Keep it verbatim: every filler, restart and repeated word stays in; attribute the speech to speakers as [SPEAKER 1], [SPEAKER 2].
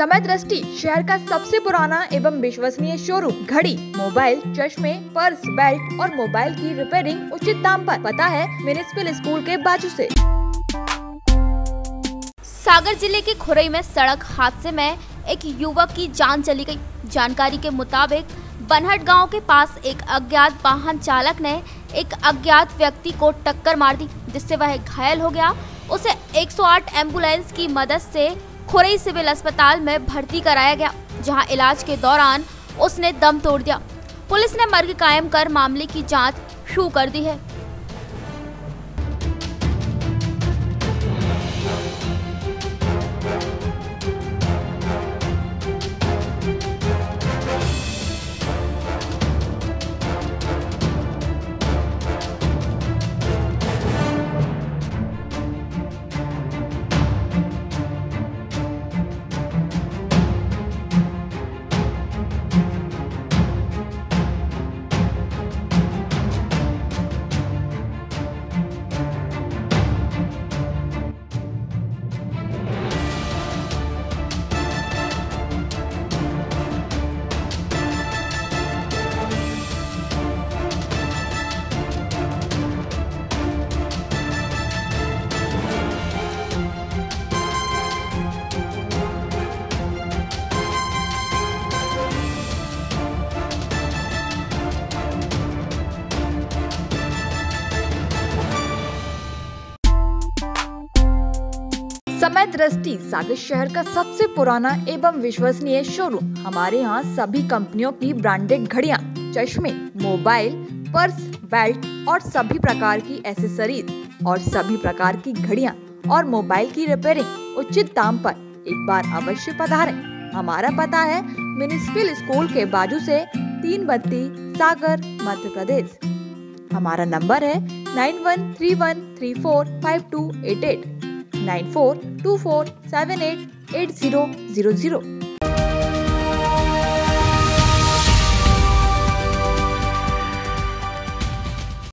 [SPEAKER 1] समय दृष्टि शहर का सबसे पुराना एवं विश्वसनीय शोरूम घड़ी, मोबाइल, चश्मे, पर्स, बेल्ट और मोबाइल की रिपेयरिंग उचित दाम पर। पता है म्युनिसिपल स्कूल के बाजू से।
[SPEAKER 2] सागर जिले के खुरई में सड़क हादसे में एक युवक की जान चली गई। जानकारी के मुताबिक बनहट गांव के पास एक अज्ञात वाहन चालक ने एक अज्ञात व्यक्ति को टक्कर मार दी, जिससे वह घायल हो गया। उसे एक सौ आठ एम्बुलेंस की मदद से खुरई सिविल अस्पताल में भर्ती कराया गया, जहां इलाज के दौरान उसने दम तोड़ दिया। पुलिस ने मर्ग कायम कर मामले की जांच शुरू कर दी है।
[SPEAKER 1] समय दृष्टि सागर शहर का सबसे पुराना एवं विश्वसनीय शोरूम। हमारे यहाँ सभी कंपनियों की ब्रांडेड घड़ियाँ, चश्मे, मोबाइल, पर्स, बेल्ट और सभी प्रकार की एसेसरीज और सभी प्रकार की घड़ियाँ और मोबाइल की रिपेयरिंग उचित दाम पर। एक बार अवश्य पधारें। हमारा पता है म्युनिसिपल स्कूल के बाजू से तीन बत्ती, सागर, मध्य प्रदेश। हमारा नंबर है nine one three one three four five two eight eight nine four two four seven eight eight zero zero zero.